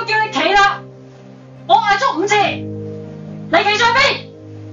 都叫你企啦，我嗌足5次，你企在邊？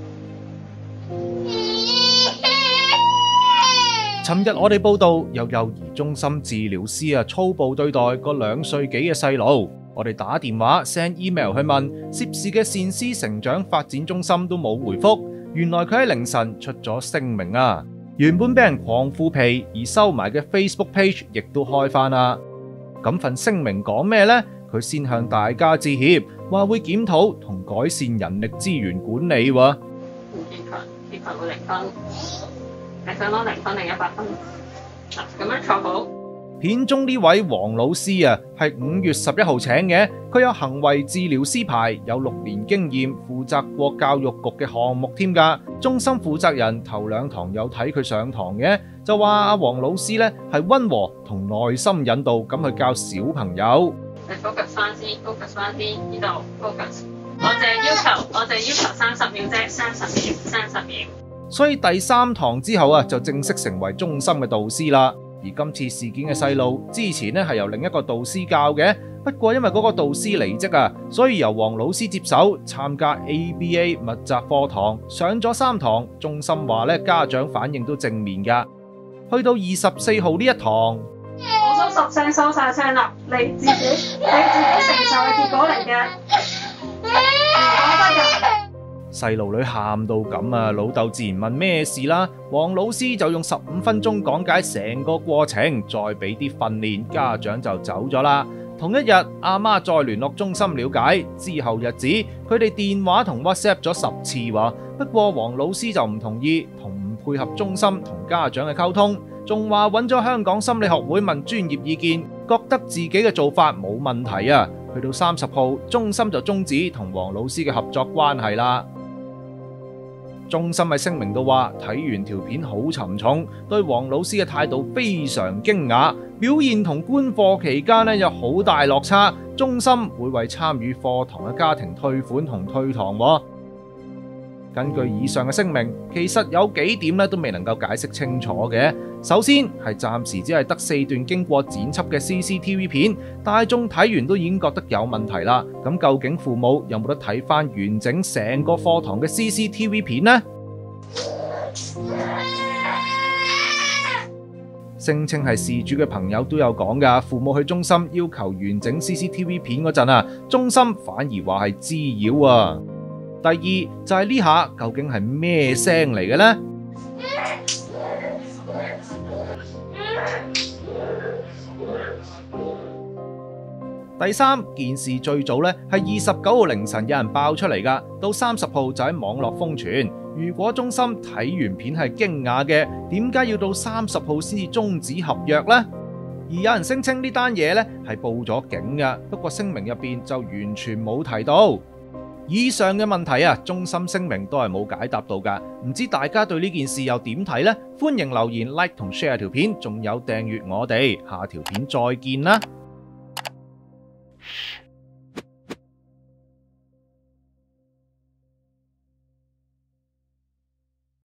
尋日我哋報道有幼兒中心治療師粗暴對待個2歲幾嘅細路，我哋打電話 send email 去問涉事嘅善思成長發展中心都冇回覆，原來佢喺凌晨出咗聲明啊！原本俾人狂敷皮而收埋嘅 Facebook page 亦都開返啦。咁份聲明講咩呢？佢先向大家致歉，話會檢討同改善人力資源管理喎。 結果會0分，你想攞0分定100分？咁樣坐好。 片中呢位黃老師係5月11號請嘅，佢有行為治療師牌，有6年經驗，負責過教育局嘅項目添㗎。中心負責人頭2堂有睇佢上堂嘅，就話阿黃老師呢係溫和同耐心引導咁去教小朋友。 你 focus 翻先 ，focus 翻先，呢度 focus。我淨係要求30秒啫，30秒。 所以第3堂之後就正式成為中心嘅導師啦。而今次事件嘅細路之前係由另一個導師教嘅，不過因為嗰個導師離職所以由黃老師接手參加 ABA 密集課堂，上咗3堂，中心話家長反應都正面㗎。去到24號呢一堂， 我收10聲收晒聲啦，你自己承受嘅結果嚟嘅。 細路女喊到咁老豆自然問咩事啦。黃老師就用15分鐘講解成個過程，再俾啲訓練，家長就走咗啦。同一日，阿媽再聯絡中心了解，之後日子佢哋電話同 WhatsApp 咗10次喎。不過黃老師就唔同意同唔配合中心同家長嘅溝通，仲話揾咗香港心理學會問專業意見，覺得自己嘅做法冇問題啊。去到30號，中心就終止同黃老師嘅合作關係啦。中心喺聲明度話，睇完條片好沉重，對黃老師嘅態度非常驚訝，表現同觀課期間有好大落差。中心會為參與課堂嘅家庭退款同退堂。根據以上嘅聲明，其實有幾點都未能夠解釋清楚嘅。首先係暫時只係得4段經過剪輯嘅 CCTV 片，大眾睇完都已經覺得有問題啦。咁究竟父母有冇得睇返完整成個課堂嘅 CCTV 片呢？聲稱係事主嘅朋友都有講㗎，父母去中心要求完整 CCTV 片嗰陣中心反而話係滋擾啊。第二就係呢下究竟係咩聲嚟嘅呢？第三件事最早係29號凌晨有人爆出嚟㗎，到30號就喺網絡瘋傳。如果中心睇完片係驚訝嘅，點解要到30號先至終止合約呢？而有人聲稱呢單嘢係報咗警㗎，不過聲明入邊就完全冇提到。以上嘅問題中心聲明都係冇解答到㗎，唔知大家對呢件事又點睇呢？歡迎留言 like 同 share 條片，仲有訂閱我哋，下條片再見啦！